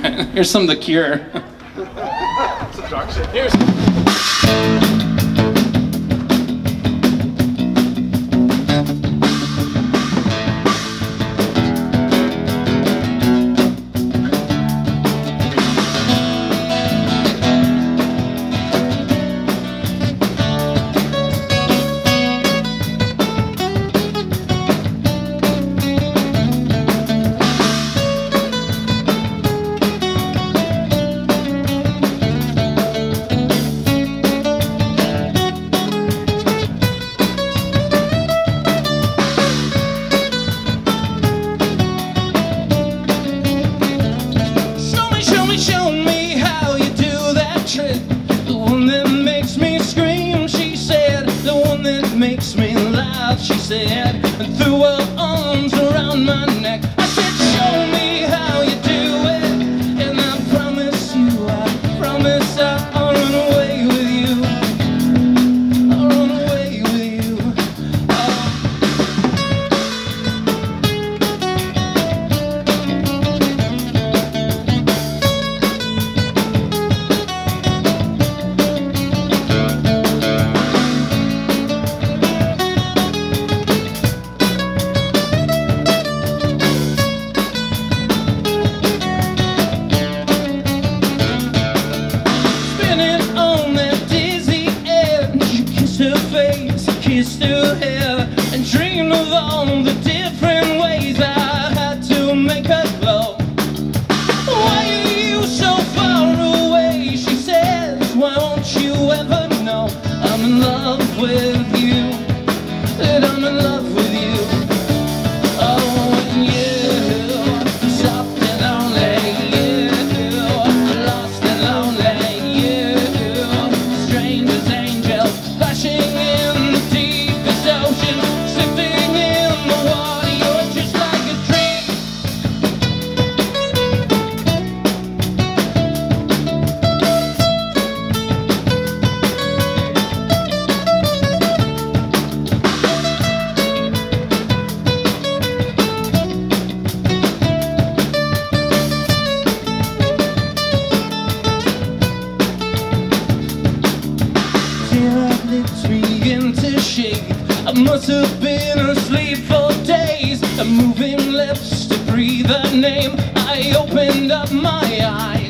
Alright, here's some of The Cure. Some dog shit. Here's makes me laugh, she said, and threw her arms around my neck. I said, show me how you do it, and I promise I'll run away with you. I'll run away with you. Kissed her hair and dreamed of all the different ways I had to make her glow. Why are you so far away? She says, why won't you ever know I'm in love with you, that I'm in love with you. Oh, and you, soft and lonely, you, lost and lonely, you, strange as angels, flashing in ocean, slipping in the water, you're just like a dream. Tear up lips begin to shake. I must have been asleep for days, moving lips to breathe her name. I opened up my eyes.